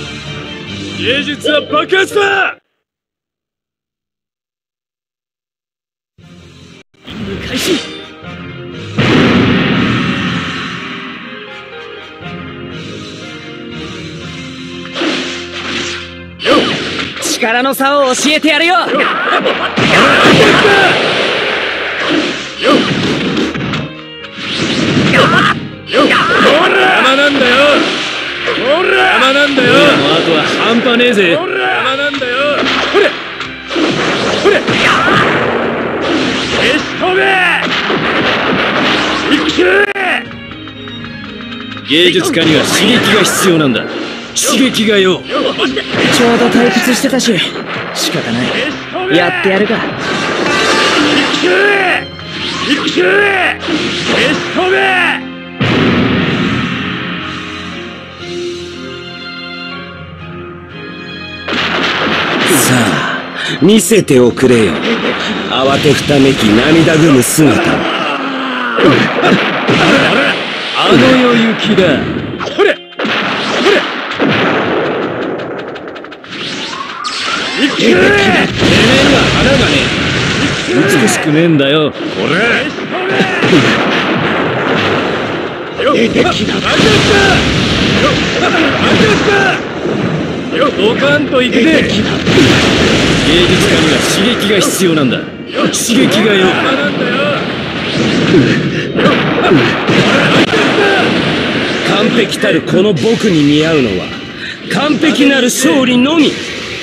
芸術は爆発だ。任務開始。 力の差を教えてやるよ。 邪魔なんだよ。邪魔なんだよ。あとは半端ねえぜ。邪魔なんだよ。ほれほれ、消し飛べ。芸術家には刺激が必要なんだ。刺激がよ。 ちょうど退屈してたし仕方ない。やってやるか。 さあ見せておくれよ、慌てふためき涙ぐむ姿。 あの世行きだ。ほれてめえには腹がねえ。美しくねえんだよ。これ出てきな。ドカンといくぜ。芸術家には刺激が必要なんだ。刺激がよ。 完璧たるこの僕に似合うのは完璧なる勝利のみ。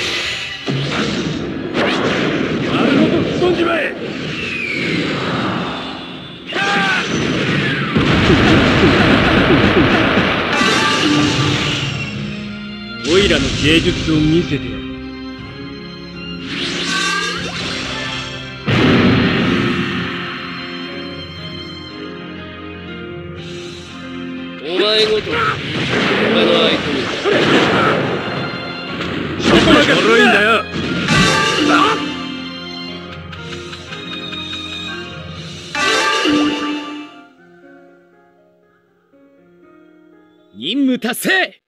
オイラの芸術を見せてやる。お前ごと俺の相手にちょろいんだよ。 任務達成。